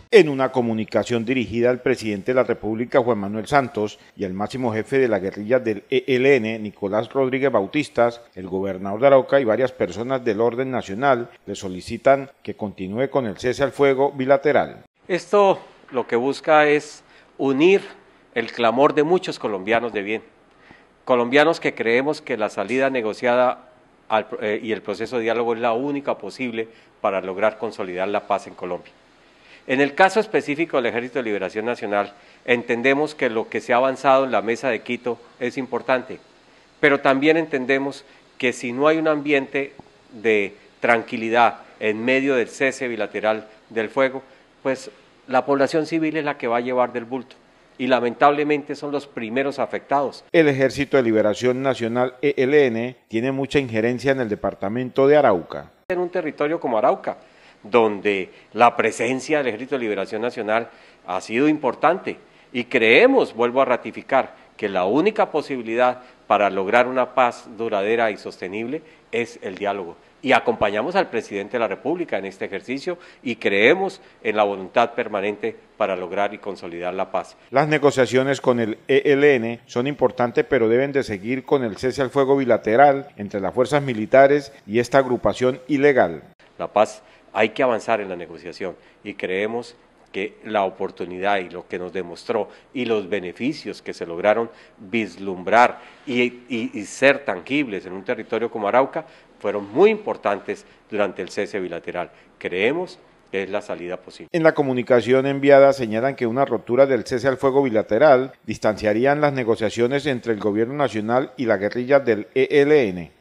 En una comunicación dirigida al presidente de la República, Juan Manuel Santos, y al máximo jefe de la guerrilla del ELN, Nicolás Rodríguez Bautistas, el gobernador de Arauca y varias personas del orden nacional le solicitan que continúe con el cese al fuego bilateral. Esto lo que busca es unir el clamor de muchos colombianos de bien, colombianos que creemos que la salida negociada y el proceso de diálogo es la única posible para lograr consolidar la paz en Colombia. En el caso específico del Ejército de Liberación Nacional, entendemos que lo que se ha avanzado en la mesa de Quito es importante, pero también entendemos que si no hay un ambiente de tranquilidad en medio del cese bilateral del fuego, pues la población civil es la que va a llevar del bulto y lamentablemente son los primeros afectados. El Ejército de Liberación Nacional ELN tiene mucha injerencia en el departamento de Arauca. En un territorio como Arauca, donde la presencia del Ejército de Liberación Nacional ha sido importante y creemos, vuelvo a ratificar, que la única posibilidad para lograr una paz duradera y sostenible es el diálogo. Y acompañamos al presidente de la República en este ejercicio y creemos en la voluntad permanente para lograr y consolidar la paz. Las negociaciones con el ELN son importantes, pero deben de seguir con el cese al fuego bilateral entre las fuerzas militares y esta agrupación ilegal. La paz, hay que avanzar en la negociación y creemos que la oportunidad y lo que nos demostró y los beneficios que se lograron vislumbrar y ser tangibles en un territorio como Arauca fueron muy importantes durante el cese bilateral. Creemos que es la salida posible. En la comunicación enviada señalan que una ruptura del cese al fuego bilateral distanciarían las negociaciones entre el gobierno nacional y la guerrilla del ELN.